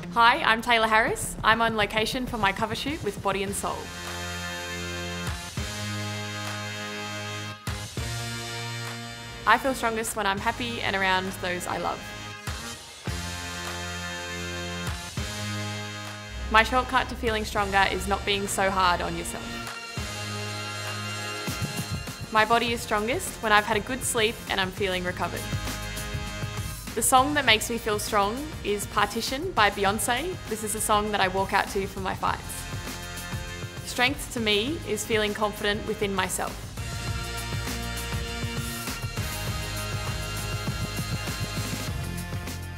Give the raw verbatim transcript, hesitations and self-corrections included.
Hi, I'm Tayla Harris. I'm on location for my cover shoot with Body+Soul. I feel strongest when I'm happy and around those I love. My shortcut to feeling stronger is not being so hard on yourself. My body is strongest when I've had a good sleep and I'm feeling recovered. The song that makes me feel strong is Partition by Beyonce. This is a song that I walk out to for my fights. Strength to me is feeling confident within myself.